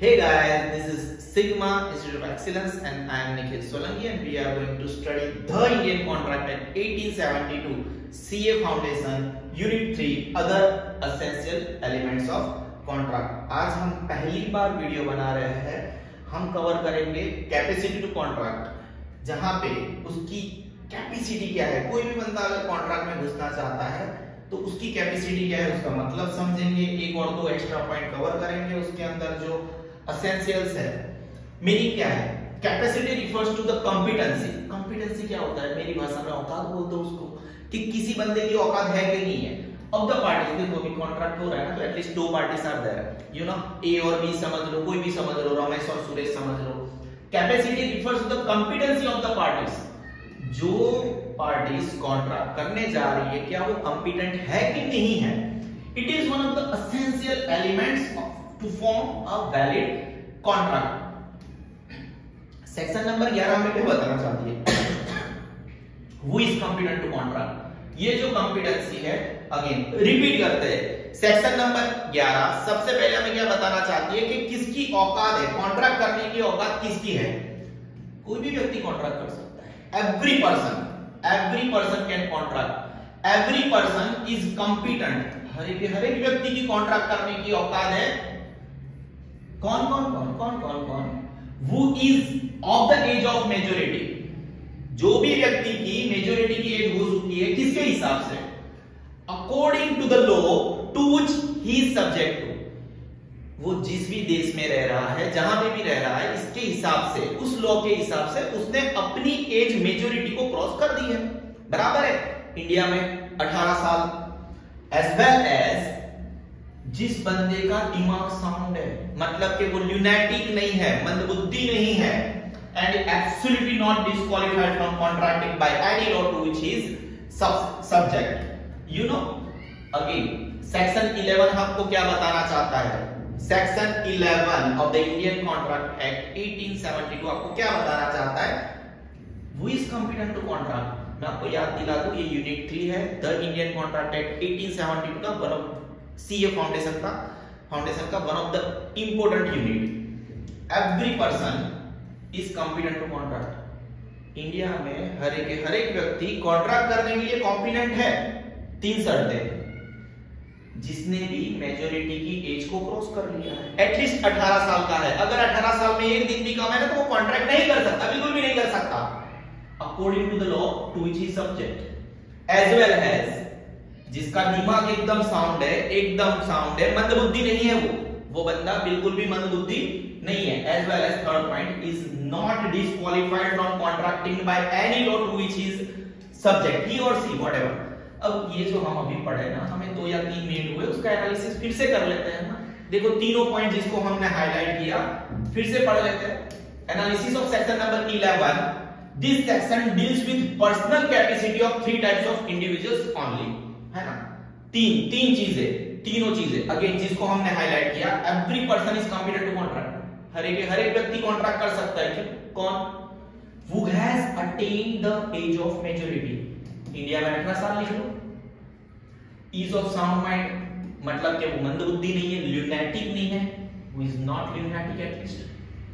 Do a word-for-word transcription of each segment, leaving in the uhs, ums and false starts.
Hey guys, this is Sigma Institute of Excellence and I am Nikhil Solanki and we are going to study the Indian Contract Act eighteen seventy-two, C A Foundation, Unit three, Other Essential Elements of Contract। आज हम पहली बार video बना रहे हैं। हम cover करेंगे capacity to contract, जहां पे उसकी कैपेसिटी क्या है। कोई भी बंदा अगर कॉन्ट्रैक्ट में घुसना चाहता है तो उसकी कैपेसिटी क्या है, उसका मतलब समझेंगे। एक और दो एक्स्ट्रा पॉइंट कवर करेंगे। उसके अंदर जो एसेंशियल्स है, मीनिंग क्या है। Capacity refers to the competency. Competency क्या होता है, मेरी भाषा में औकात बोलते हैं उसको, कि किसी बंदे की औकात है कि नहीं है। ऑफ द पार्टीज, देखो अभी कॉन्ट्रैक्ट हो रहा है ना, तो एटलीस्ट दो parties are there, you know, A और बी समझ लो, कोई भी समझ लो, रमेश और सुरेश समझ लो। Capacity refers to the competency of the parties. जो पार्टीज कॉन्ट्रैक्ट करने जा रही है, क्या वो कॉम्पिटेंट है कि नहीं है। It is one of the essential elements to form a valid contract. Section number ग्यारह में क्या बताना चाहती है, who is competent to contract. ये जो कॉम्पिटेंसी है, अगेन रिपीट करते हैं, सेक्शन नंबर ग्यारह सबसे पहले हमें क्या बताना चाहती है कि किसकी औकात है, कॉन्ट्रैक्ट करने की औकात किसकी है। कोई भी व्यक्ति कॉन्ट्रैक्ट कर सकता है। Every person every person can contract. Every person is competent. हर एक हर एक व्यक्ति की कॉन्ट्रैक्ट करने की औकात है। कौन कौन कौन कौन कौन कौन Who is of the age of majority। जो भी व्यक्ति की मेजोरिटी की एज हो चुकी है, किसके हिसाब से, according to the law to which he is subject to. वो जिस भी देश में रह रहा है, जहां पे भी रह रहा है, इसके हिसाब से, उस लॉ के हिसाब से उसने अपनी एज मेजोरिटी को क्रॉस कर दी है। बराबर है। इंडिया में अठारह साल। एज वेल एज जिस बंदे का दिमाग साउंड है, मतलब कि वो ल्यूनेटिक नहीं है, मंदबुद्धि नहीं है, and absolutely not disqualified from contracting by any law to which he is subject. You know, again section eleven हमको क्या बताना चाहता है। Section eleven of the Indian Contract Act eighteen seventy two आपको क्या बताना चाहता है, who is competent to contract. मैं आपको याद दिला दूं, ये यूनिट थ्री है, the Indian Contract Act eighteen seventy two का वन ऑफ सीए फाउंडेशन का फाउंडेशन का one of the important unit. Every person is competent to contract. India में हर एक हर एक व्यक्ति कॉन्ट्रैक्ट करने के लिए कॉम्पिटेंट है। तीन शर्तें, जिसने भी मेजोरिटी की एज को क्रॉस कर लिया है, एटलीस्ट अठारह साल का है। अगर अठारह साल में एक दिन भी कम है ना, तो वो कॉन्ट्रैक्ट नहीं कर सकता, बिल्कुल भी नहीं कर सकता, according to the law to which he is subject. As well as जिसका दिमाग एकदम साउंड है, एकदम साउंड है, मंदबुद्धि नहीं है, वो वो बंदा बिल्कुल भी मंदबुद्धि नहीं है। As well as third point, is not disqualified from contracting by any law to which is subject, he और सी व्हाटएवर। अब ये जो हम अभी पढ़े ना, हमें दो या तीन मिनट हुए, उसका एनालिसिस फिर से कर लेते हैं ना। देखो तीनों पॉइंट जिसको हमने हाईलाइट किया, फिर से पढ़ लेते हैं। Analysis of section number eleven. This section deals with personal capacity of three types of individuals only, है ना। तीन तीन चीजें, तीनों चीजें अगेन जिसको हमने हाईलाइट किया। Every person is competent to contract. हर एक हर एक व्यक्ति कॉन्ट्रैक्ट कर सकता है। क्यों? कौन? Who has attained the age of majority। India में अठारह साल लिख लो। Ease of sound mind, मतलब कि वो मंदबुद्धि नहीं है, ल्यूनेटिक नहीं है, who is not lunatic at least।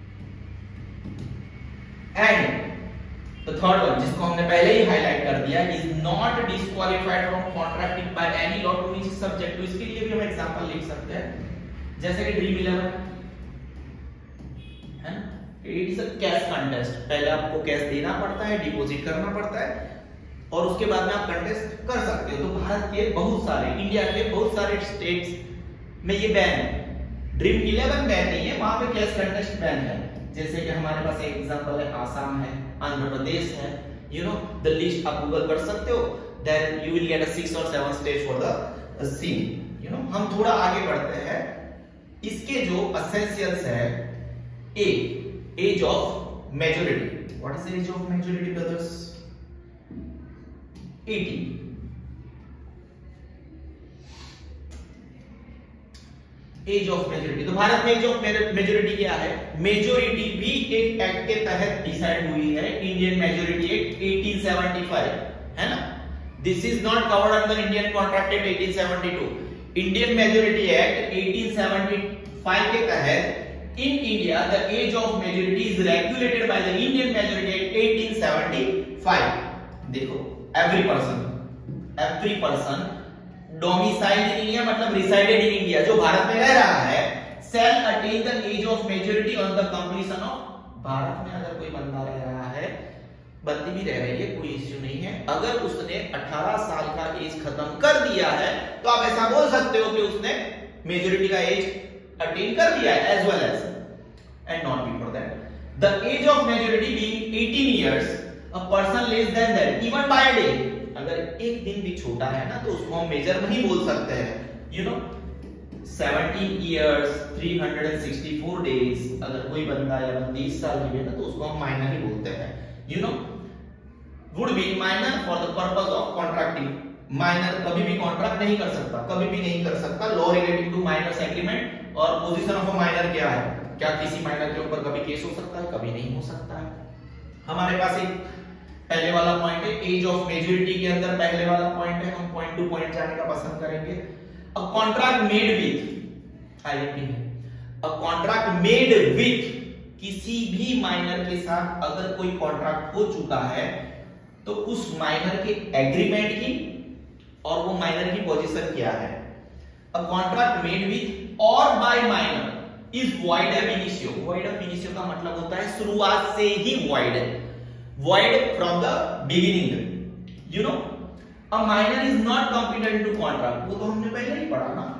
And the third one, जिसको हमने पहले ही हाईलाइट कर दिया, is not disqualified from contracting by any law to which is subject to। इसके लिए भी हम एग्जांपल लिख सकते हैं, जैसे कि ड्रीम इलेवन है ना। It is a cash contest. पहले आपको कैश देना पड़ता है, डिपॉजिट करना पड़ता है, और उसके बाद में आप कंटेस्ट कर सकते हो। तो भारत के बहुत सारे, इंडिया के बहुत सारे स्टेट्स में ये बैन है। ड्रीम इलेवन बैन नहीं है, वहां पे कैश कंटेस्ट बैन है। जैसे कि हमारे पास एक एग्जांपल है, आसाम है, आंध्र प्रदेश है, यू नो, द लिस्ट आप गूगल कर सकते हो, then you will get a six और seven states for the scene, you know. हम थोड़ा आगे बढ़ते हैं। इसके जो एसेंशियल्स है, A age of majority. What is the age of majority brothers? Eighteen. Age of majority, तो भारत में एज ऑफ मेजोरिटी क्या है? मेजोरिटी भी एक एक्ट के तहत डिसाइड हुई है, Indian majority Act eighteen seventy five, है ना। This is not covered under Indian Contract Act eighteen seventy two. Indian majority Act eighteen seventy five के तहत In India, the age of majority is regulated by the Indian Majority Act eighteen seventy-five. देखो, every person, every person domiciled in India मतलब resided in India, जो भारत में रह रहा है, shall attain the age of majority on the completion of, Bharat में अगर कोई बंदा रह रहा है, बंदी भी रह रही है, कोई इश्यू नहीं है, अगर उसने अठारह साल का एज खत्म कर दिया है, तो आप ऐसा बोल सकते हो कि उसने मेजोरिटी का एज अटेन कर दिया है, as well as and not before that. The age of majority being eighteen years, a person less than that, even by a day. अगर एक दिन भी छोटा है ना तो उसको हम मेजर नहीं बोल सकते हैं. You know, seventeen years, three hundred sixty-four days. अगर कोई बंदा या बंदी इस साल की है ना तो उसको हम माइनर ही बोलते हैं. You know, would be minor for the purpose of contracting. Minor कभी भी कॉन्ट्रैक्ट नहीं कर सकता, कभी भी नहीं कर सकता. Law relating to minors agreement. और पोजीशन ऑफ अ माइनर क्या है? क्या किसी माइनर के ऊपर कभी केस हो सकता है? कभी नहीं हो सकता है. हमारे पास एक पहले वाला पॉइंट है, एज ऑफ मेजॉरिटी के अंदर पहले वाला पॉइंट है, हम पॉइंट टू पॉइंट जाने का पसंद करेंगे. A contract made with, IMP है, अ कॉन्ट्रैक्ट मेड विथ, किसी भी माइनर के साथ अगर कोई कॉन्ट्रैक्ट हो चुका है तो उस माइनर के एग्रीमेंट की और वो माइनर की पोजीशन क्या है. अ कॉन्ट्रैक्ट मेड विथ और by minor is void ab initio. void ab initio का मतलब होता है शुरुआत से ही void है, void from the beginning. You know, a minor is not competent to contract. वो तो हमने पहले ही पढ़ा ना.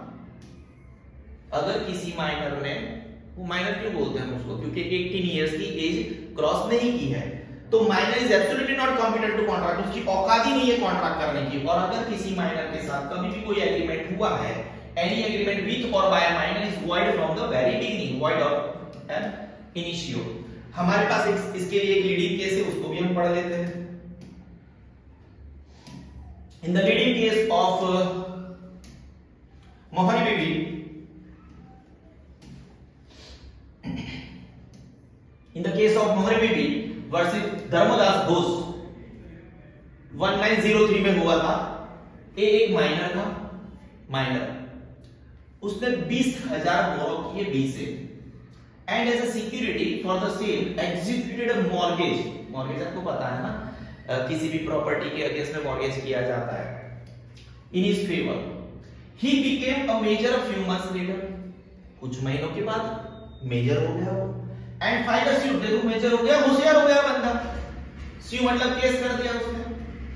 अगर किसी माइनर ने, वो माइनर क्यों बोलते हैं उसको? क्योंकि अठारह इयर्स की एज क्रॉस नहीं की है, तो minor is absolutely not competent to contract. उसकी औकात ही नहीं है कॉन्ट्रैक्ट करने की. और अगर किसी माइनर के साथ कभी भी कोई एग्रीमेंट हुआ है, any agreement with or by a minor is void from the very beginning, void of an initio. हमारे पास इस, इसके लिए एक लीडिंग केस है, उसको भी हम पढ़ लेते हैं. In the leading case of uh, Mohari Bibi, in the case of Mohari Bibi versus Dharmdas Ghosh उन्नीस सौ तीन में हुआ था. ए एक माइनर था, माइनर उसने बीस हजार बोरो किए बी से, and as a security for the same executed a mortgage. Mortgage आपको पता है ना, किसी भी प्रॉपर्टी के अगेंस्ट में मॉर्गेज किया जाता है. In his favour he became a major a few months later. कुछ महीनों के बाद मेजर हो गया वो, एंड फाइल अ सूट. देखो मेजर हो गया, होशियार हो गया बंदा. स्यू मतलब केस कर दिया उसने,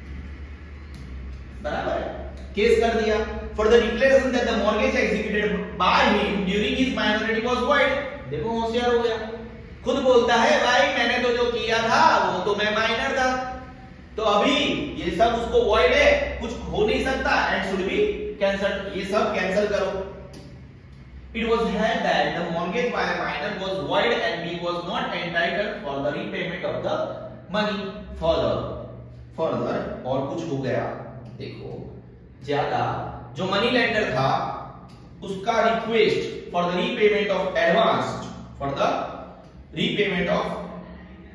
बराबर है, केस कर दिया for the declaration that the mortgage executed by him during his minority was void. देखो होशियार हो गया, खुद बोलता है भाई मैंने तो जो किया था वो तो मैं माइनर था, तो अभी ये सब उसको void है, कुछ हो नहीं सकता, and should be cancelled. ये सब कैंसिल करो. It was held that the mortgage by a minor was void and he was not entitled for the repayment of the money. Further, further और कुछ हो गया. देखो ज्यादा जो मनी लेंडर था उसका request for the repayment of advance, for the repayment of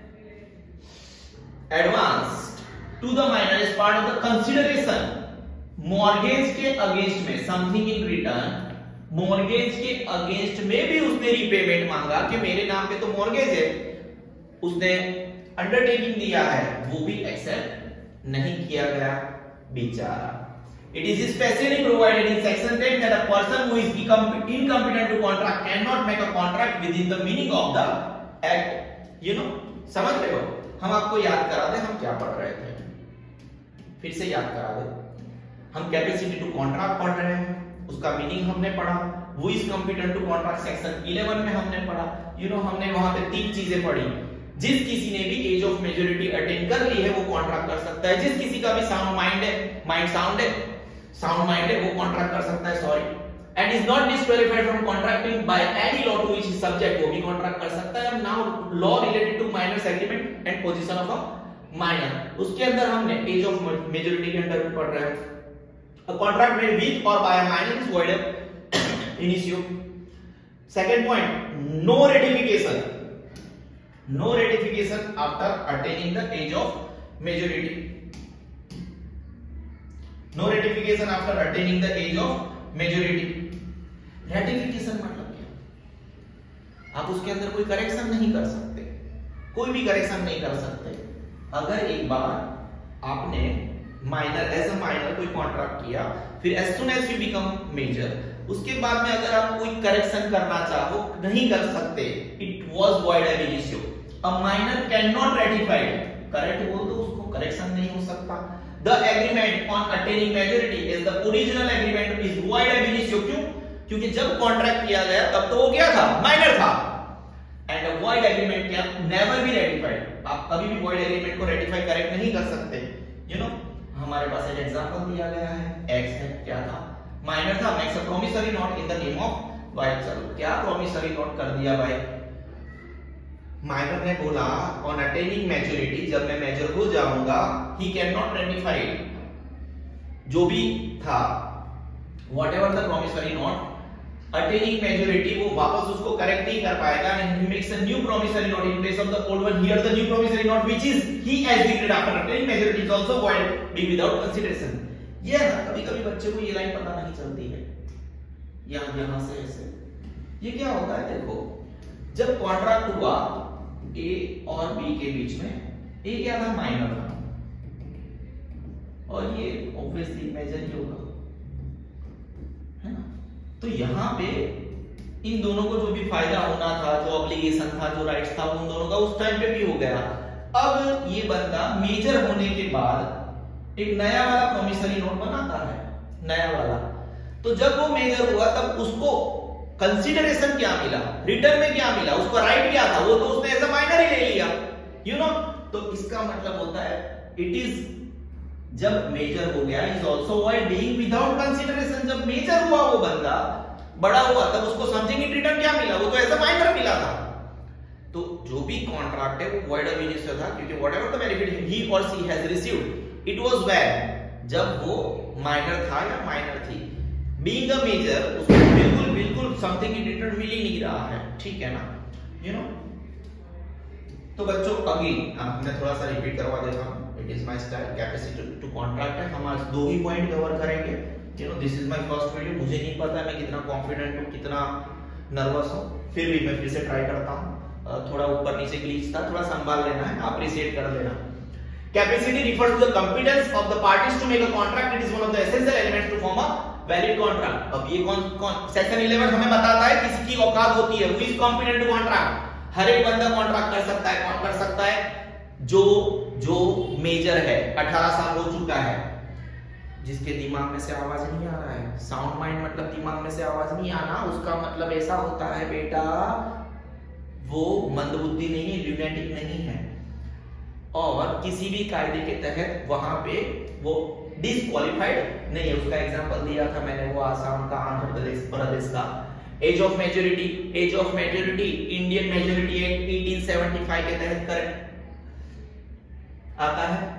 advance to the minor is part of the consideration. Mortgage के अगेंस्ट में समथिंग इन रिटर्न, मॉर्गेज के अगेंस्ट में भी उसने रीपेमेंट मांगा कि मेरे नाम पे तो मॉर्गेज है, उसने अंडरटेकिंग दिया है, वो भी एक्सेप्ट नहीं किया गया बेचारा. It is specially provided in section ten that a person who is incompetent to contract cannot make a contract within the meaning of the act. You know, समझ रहे हो? हम आपको याद करा दें हम क्या पढ़ रहे थे, फिर से याद करा दें. हम कैपेसिटी टू कॉन्ट्रैक्ट पढ़ रहे हैं, उसका मीनिंग हमने पढ़ा. वो is competent to contract section eleven में हमने पढ़ा. यू नो, हमने वहां पे तीन चीजें पढ़ी. जिस किसी ने भी एज ऑफ मेजॉरिटी अटेन कर ली है वो कॉन्ट्रैक्ट कर सकता है. जिस किसी का भी साउंड माइंड है, माइंड साउंड है, साउंड माइंड है, वो कॉन्ट्रैक्ट कर सकता है. Sorry, and is not disqualified from contracting by any law to which is subject. वो भी कॉन्ट्रैक्ट कर सकता है. Now law related to minors agreement and position of a minor, उसके अंदर हमने एज ऑफ मेजॉरिटी के अंदर पढ़ रहे हैं. अ कॉन्ट्रैक्ट मेड विथ और by a minor is void ab initio. Second point, no ratification. No ratification after attaining the age of majority. No ratification after attaining the age of majority. Ratification मतलब क्या? आप उसके अंदर कोई correction नहीं कर सकते, कोई भी करेक्शन नहीं कर सकते। अगर एक बार आपने माइनर एज अ माइनर कोई कॉन्ट्रैक्ट किया, फिर as soon as you become major, उसके बाद में अगर आप कोई करेक्शन करना चाहो नहीं कर सकते, it was void ab initio. A minor can not ratified, correct बोल दो उसको, करेक्शन नहीं हो सकता। The agreement on attaining majority is the original agreement is void ab initio. क्यों? क्योंकि जब कॉन्ट्रैक्ट किया गया तब तो वो क्या था, माइनर था। एंड अ वॉइड एग्रीमेंट क्या, नेवर बी रेटिफाइड। आप कभी भी वॉइड एग्रीमेंट को रेटिफाई करेक्ट नहीं कर सकते। यू नो हमारे पास एक एग्जांपल दिया गया है, एक्स है, क्या था, माइनर था, makes a promissory note in the name of Y. चलो क्या प्रॉमिसरी नोट कर दिया भाई, माइनर ने बोला ऑन अटेनिंग मैच्योरिटी, जब मैं मेजर हो जाऊंगा, ही कैन नॉट रेटिफाई जो भी था, whatever the promissory note, attaining majority वो वापस उसको करेक्ट नहीं कर पाएगा, and he makes a new promissory note in place of the old one. Here the new promissory note which is he agreed after attaining majority is also void being without consideration. ये है ना, कभी कभी बच्चे को ये line पता नहीं चलती है, यहां यहां से ऐसे ये क्या होता है। देखो जब कॉन्ट्रैक्ट हुआ ए और बी के बीच में, ए क्या था, माइनर था, और ये ऑब्वियसली मेजर ही होगा, है ना। तो यहां पे इन दोनों को जो भी फायदा होना था, जो ऑब्लिगेशन था, जो राइट्स था, उन दोनों का उस टाइम पे भी हो गया। अब ये बंदा मेजर होने के बाद एक नया वाला प्रॉमिसरी नोट बनाता है, नया वाला। तो जब वो मेजर हुआ तब उसको कंसीडरेशन क्या मिला, रिटर्न में क्या मिला, उसको राइट क्या था, वो तो उसने एज अ माइनर ही ले लिया, यू नो। तो इसका मतलब होता है इट इज, जब मेजर हो गया, is also void being without consideration. जब मेजर हुआ वो बंदा बड़ा हुआ, तब उसको समथिंग इन रिटर्न क्या मिला, वो तो एज अ माइनर मिला था। तो जो भी कॉन्ट्रैक्ट है वो वॉइड ऑफ इनिशियो था, क्योंकि व्हाटएवर द बेनिफिट ही और she has received, it was when, जब वो माइनर था या माइनर थी। बीइंग अ मेजर, उसको बिल्कुल बिल्कुल समथिंग इन रिटर्न मिल ही नहीं रहा है, ठीक है ना, यू नो। तो बच्चों अगेन मैं थोड़ा सा रिपीट करवा देता हूं, it is my style, capacity to contract है, हम आज दो ही पॉइंट कवर करेंगे, you know. This is my first video, मुझे नहीं पता मैं कितना कॉन्फिडेंट हूं, कितना नर्वस हूं, फिर भी मैं फिर से ट्राई करता हूं। थोड़ा ऊपर नीचे ग्लिच था, थोड़ा संभाल लेना है, अप्रिशिएट कर लेना। Capacity refers to the competence of the parties to make a contract. It is one of the essential elements to form a valid contract. अब ये कौन कौन सेक्शन इलेवन हमें बताता है किसी की औकात होती है, who is competent to contract. हर एक बंदा कॉन्ट्रैक्ट कर सकता है, कौन कर सकता है, जो जो मेजर है, अठारह साल हो चुका है, जिसके दिमाग में से आवाज नहीं आ रहा है। साउंड माइंड मतलब दिमाग में से आवाज नहीं आना, उसका मतलब ऐसा होता है बेटा, वो मंदबुद्धि नहीं है, ल्यूनेटिक नहीं है, और किसी भी कायदे के तहत वहां पे वो डिस्क्वालिफाइड नहीं है। उसका एग्जांपल दिया था मैंने, वो आसाम का, आंध्र प्रदेश प्रदेश का। Age of majority, age of majority Indian majority act अठारह सौ पचहत्तर के तहत करेक्ट आता है।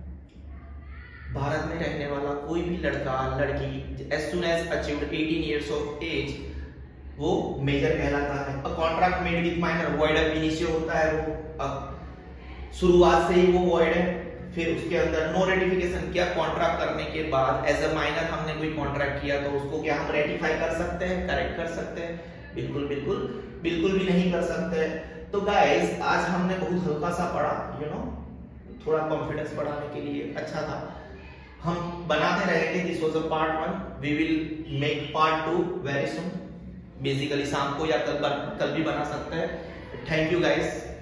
भारत में रहने वाला कोई भी लड़का लड़की as soon as achieved अठारह years of age वो मेजर कहलाता है। A contract made with minor void of initio होता है, वो अब शुरुआत से ही वो वॉइड है। फिर उसके अंदर नो रेटिफिकेशन, क्या कॉन्ट्रैक्ट करने के बाद एज अ माइनर हमने कोई कॉन्ट्रैक्ट किया तो उसको क्या हम रेटिफाई कर सकते हैं, करेक्ट कर सकते हैं? बिल्कुल बिल्कुल बिल्कुल भी नहीं कर सकते। तो गाइस आज हमने बहुत हल्का सा पढ़ा, यू नो, थोड़ा कॉन्फिडेंस बढ़ाने के लिए अच्छा था। हम बनाते रहेंगे, this was a part one, we will make part two very soon, basically शाम को या कल कल भी बना सकते हैं। Thank you guys.